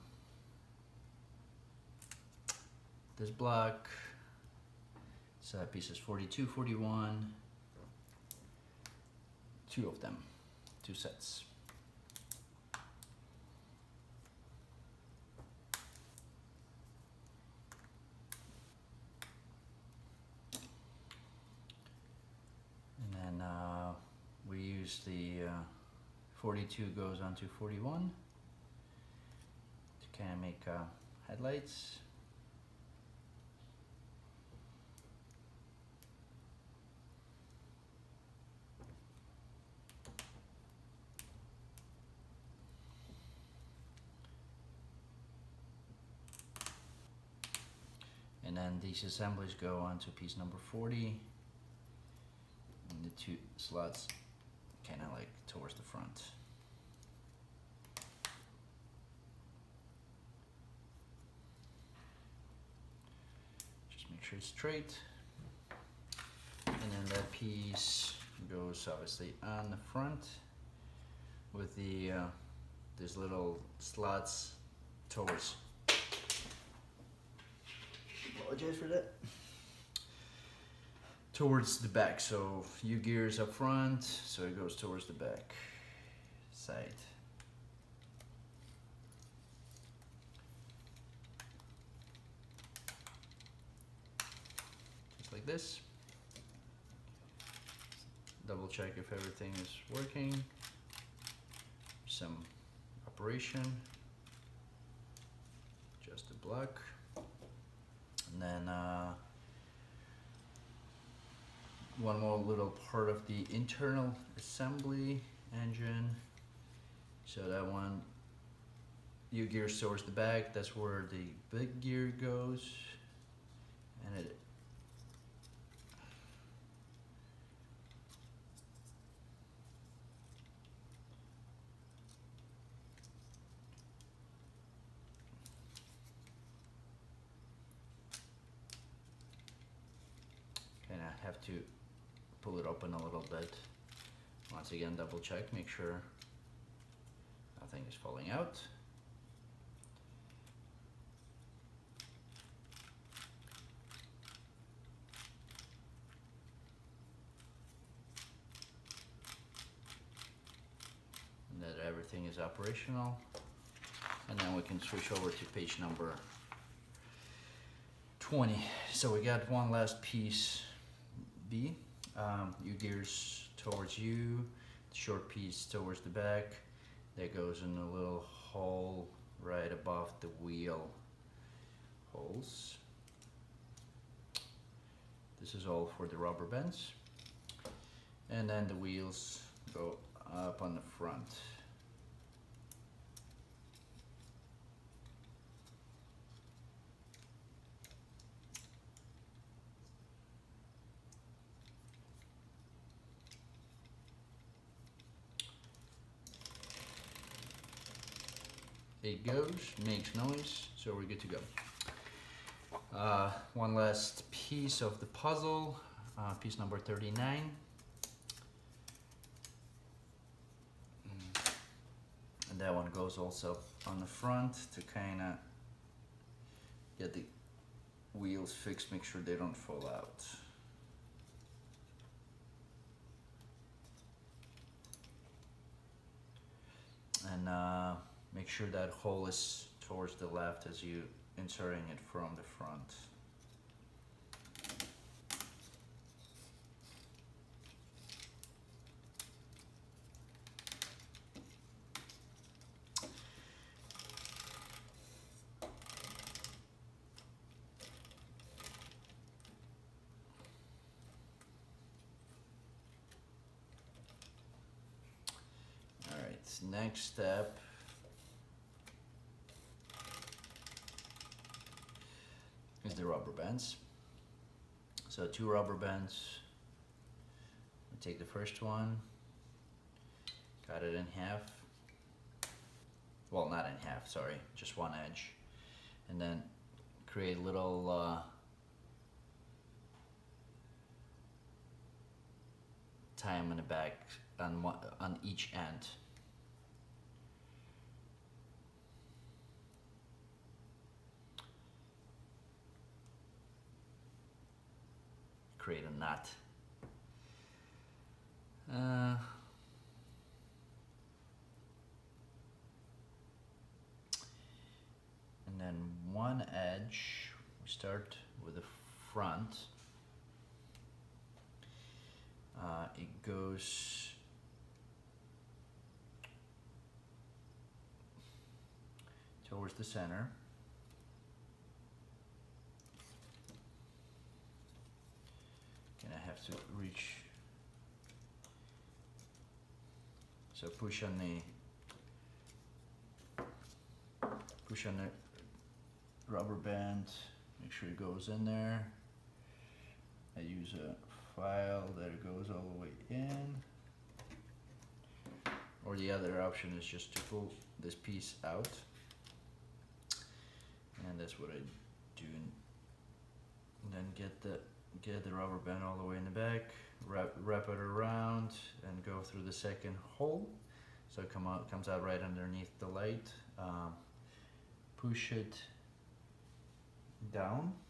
this block. So that piece is 42, 41, two of them, two sets. And then we use the 42 goes onto 41 to kind of make headlights. And then these assemblies go onto piece number 40, and the two slots kind of like towards the front. Just make sure it's straight. And then that piece goes obviously on the front with the these little slots towards. Apologize for that. Towards the back, so U gears up front, so it goes towards the back side. Just like this. Double check if everything is working. Some operation. Just a block. And then one more little part of the internal assembly engine. So that one, U gears towards the back, that's where the big gear goes. And it kind of have to pull it open a little bit. Once again, double check, make sure nothing is falling out. And that everything is operational. And then we can switch over to page number 20. So we got one last piece B. U gears towards U, short piece towards the back. That goes in a little hole right above the wheel holes. This is all for the rubber bands. And then the wheels go up on the front. It goes, makes noise, so we're good to go. One last piece of the puzzle, piece number 39. And that one goes also on the front to kind of get the wheels fixed, make sure they don't fall out. And make sure that hole is towards the left as you inserting it from the front. All right, next step is the rubber bands. So 2 rubber bands. We take the first one, cut it in half. Well, not in half, sorry, just one edge. And then create little tie them in the back on each end. Create a knot. And then one edge, we start with the front. It goes towards the center. And I have to reach, so push on the rubber band, make sure it goes in there. I use a file that it goes all the way in. Or the other option is just to pull this piece out. And that's what I do. And then get the rubber band all the way in the back, wrap it around and go through the second hole. So it comes out right underneath the light. Push it down.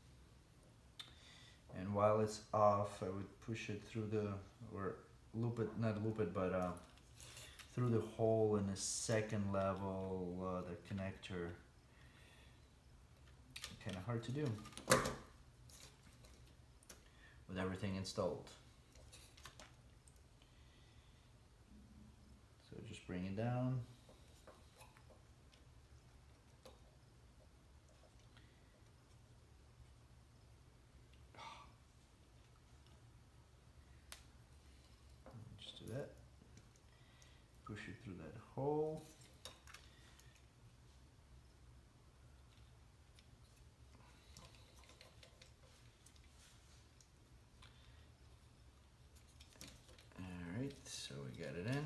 And while it's off, I would push it through or loop it, not loop it, but through the hole in the second level, the connector. Kind of hard to do with everything installed. So just bring it down. Just do that. Push it through that hole. So we got it in.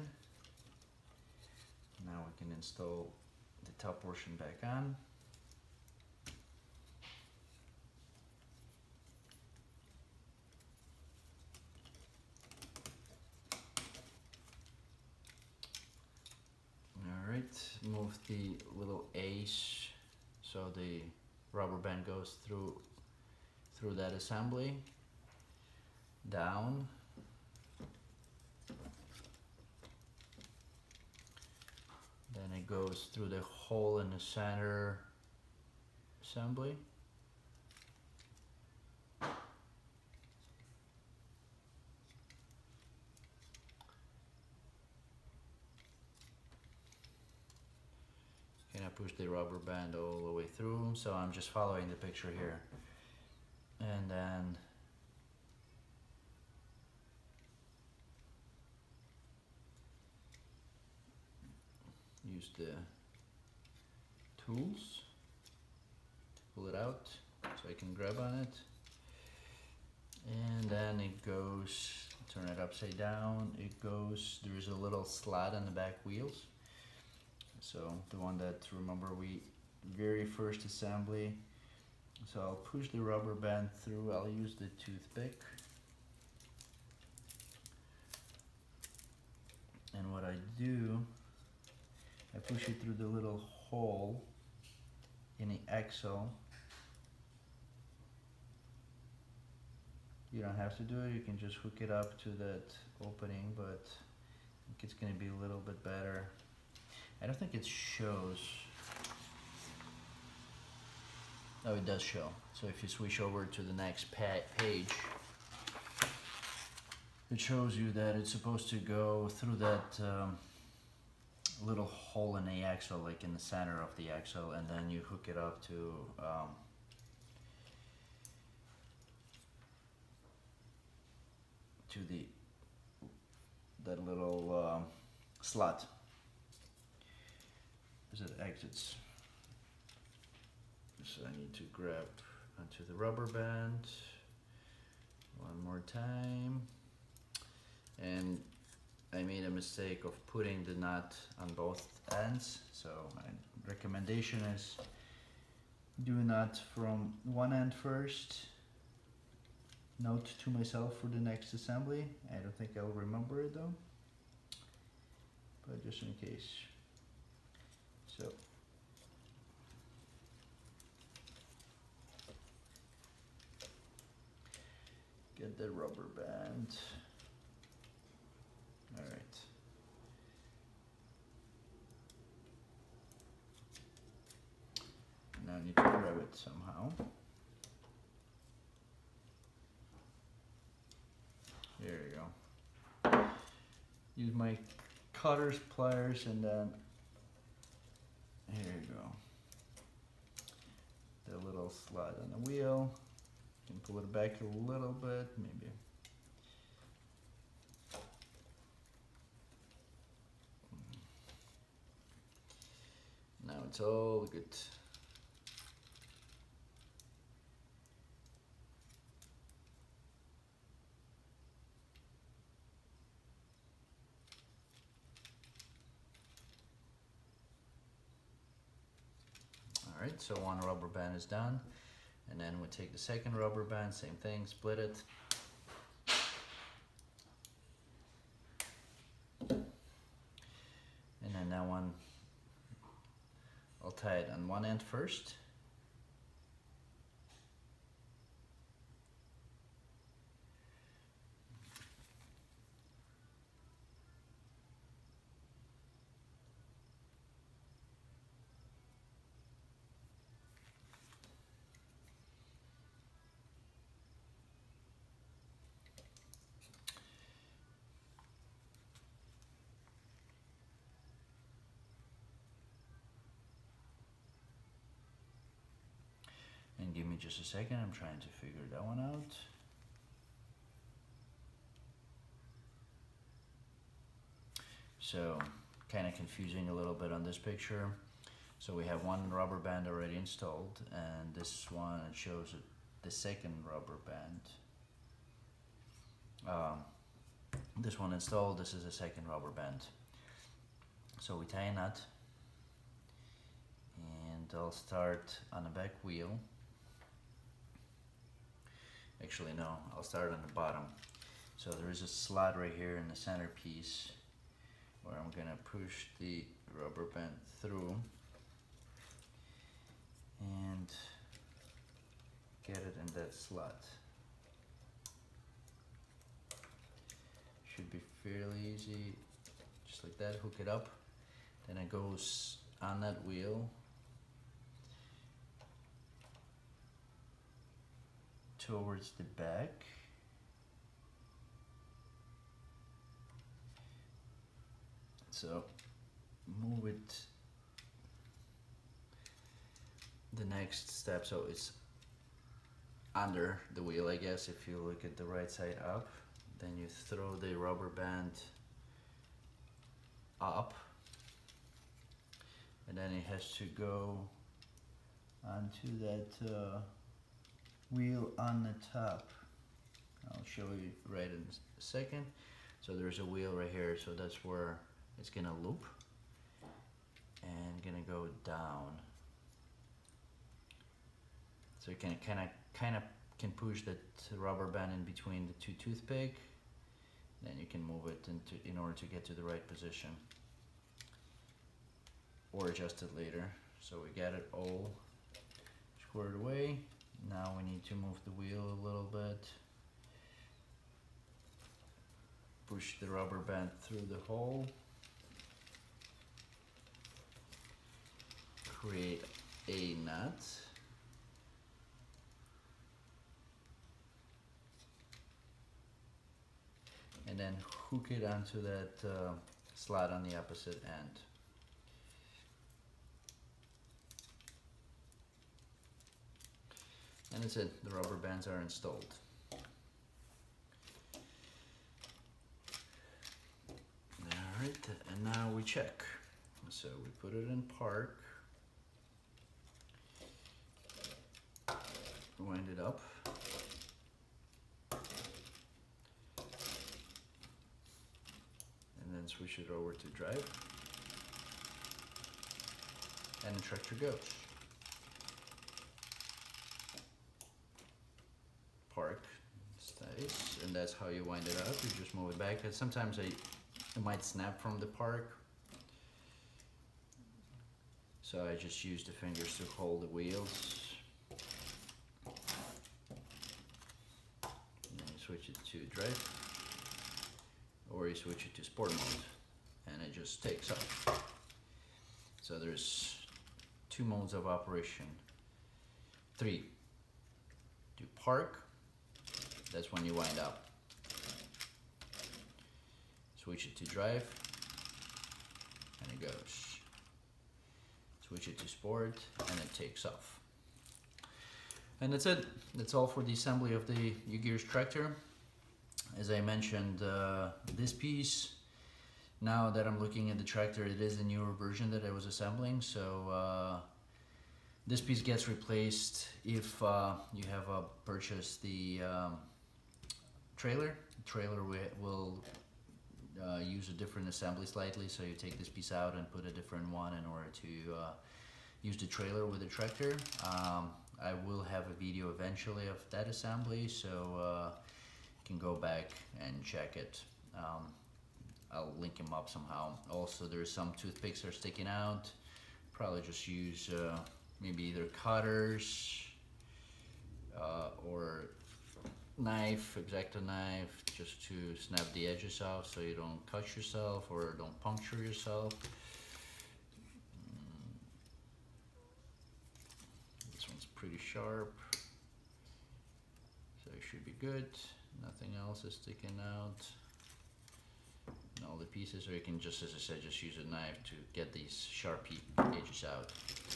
Now we can install the top portion back on. Alright, move the little ace so the rubber band goes through that assembly. Down. Then it goes through the hole in the center assembly. Can I push the rubber band all the way through? So I'm just following the picture here. And then use the tools to pull it out so I can grab on it. And then it goes, turn it upside down, it goes, there's a little slot on the back wheels. So the one that, remember, we very first assembly. So I'll push the rubber band through, I'll use the toothpick. And what I do, I push it through the little hole in the axle. You don't have to do it, you can just hook it up to that opening, but I think it's going to be a little bit better. I don't think it shows. Oh, it does show. So if you switch over to the next page, it shows you that it's supposed to go through that little hole in the axle, like in the center of the axle, and then you hook it up to that little slot as it exits. So I need to grab onto the rubber band one more time, and I made a mistake of putting the nut on both ends, so my recommendation is do a nut from one end first note to myself for the next assembly. I don't think I'll remember it though, but just in case. So get the rubber band. All right. Now I need to grab it somehow. There you go. Use my cutters, pliers, and then here you go. The little slide on the wheel. You can pull it back a little bit, maybe. Now it's all good. Alright, so one rubber band is done, and then we take the second rubber band, same thing, split it. And then that one, I'll tie it on one end first. And give me just a second, I'm trying to figure that one out. So, kind of confusing a little bit on this picture. So we have one rubber band already installed, and this one shows the second rubber band. This one installed, this is the second rubber band. So we tie a knot, and I'll start on the back wheel. Actually no, I'll start on the bottom. So there is a slot right here in the center piece where I'm gonna push the rubber band through and get it in that slot. Should be fairly easy, just like that, hook it up. Then it goes on that wheel towards the back. So move it the next step, so it's under the wheel, I guess. If you look at the right side up, then you throw the rubber band up, and then it has to go onto that wheel on the top. I'll show you right in a second. So there's a wheel right here, so that's where it's gonna loop and gonna go down. So you can kind of can push that rubber band in between the two toothpick. Then you can move it in order to get to the right position, or adjust it later. So we got it all squared away. Now we need to move the wheel a little bit. Push the rubber band through the hole. Create a nut. And then hook it onto that slot on the opposite end. And that's it, the rubber bands are installed. Alright, and now we check. So we put it in park. Wind it up. And then switch it over to drive. And the tractor goes. Park, and that's how you wind it up. You just move it back. And sometimes it might snap from the park, so I just use the fingers to hold the wheels. And then you switch it to drive, or you switch it to sport mode, and it just takes off. So there's 2 modes of operation. 3. Do park, that's when you wind up. Switch it to drive, and it goes. Switch it to sport, and it takes off. And that's it. That's all for the assembly of the UGears tractor. As I mentioned, this piece, now that I'm looking at the tractor, it is the newer version that I was assembling, so this piece gets replaced if you have purchased the trailer. The trailer will use a different assembly slightly, so you take this piece out and put a different one in order to use the trailer with the tractor. I will have a video eventually of that assembly, so you can go back and check it. I'll link them up somehow. Also, there's some toothpicks that are sticking out. Probably just use maybe either cutters or knife, X-Acto knife, just to snap the edges off so you don't cut yourself or don't puncture yourself. This one's pretty sharp, so it should be good. Nothing else is sticking out. And all the pieces, or you can just, as I said, just use a knife to get these sharp edges out.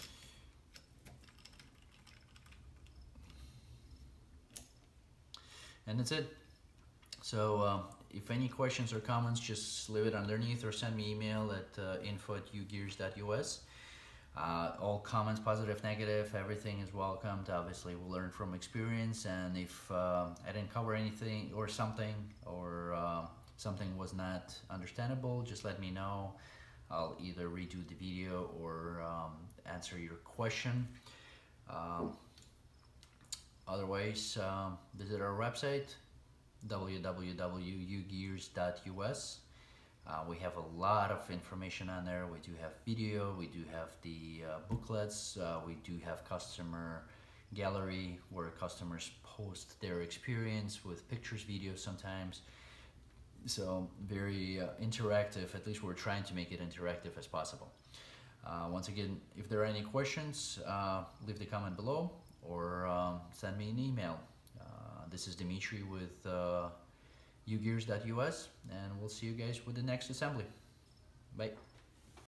And that's it. So if any questions or comments, just leave it underneath or send me email at info@ugears.us. All comments, positive, negative, everything is welcomed. Obviously, we'll learn from experience, and if I didn't cover anything or something, or something was not understandable, just let me know. I'll either redo the video or answer your question. Otherwise, visit our website, www.ugears.us. We have a lot of information on there. We do have video, we do have the booklets, we do have customer gallery where customers post their experience with pictures, videos sometimes. So very interactive. At least we're trying to make it interactive as possible. Once again, if there are any questions, leave the comment below or send me an email. This is Dimitri with ugears.us, and we'll see you guys with the next assembly. Bye.